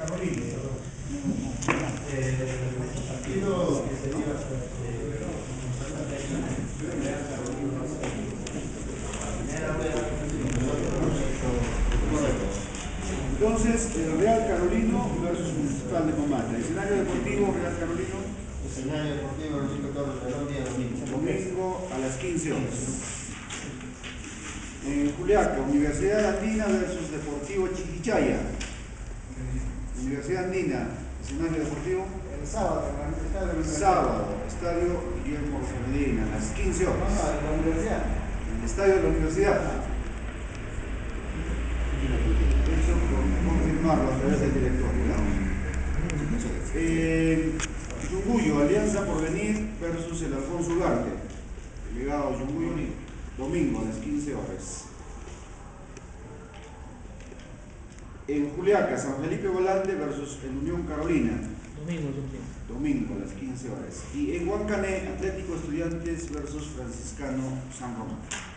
Carolina. Nuestro partido que se dio entonces, el Real Carolino versus Municipal de Comata. Escenario deportivo, Real Carolino. Escenario deportivo, Luisito Torres, el día domingo. Domingo a las 15 horas. En Juliaca, Universidad Andina versus Deportivo Chiquichaya. Universidad Andina, escenario deportivo. El sábado, Estadio Guillermo Medina, a las 15 horas. en la universidad. El estadio de la universidad. Eso por confirmarlo a través del directorio, ¿no? Yunguyo, Alianza Porvenir versus el Alfonso Ugarte. Delegado Yunguyo, domingo a las 15 horas. En Juliaca, San Felipe Volante versus el Unión Carolina. Domingo a las 15 horas. Y en Huancané, Atlético Estudiantes versus Franciscano San Román.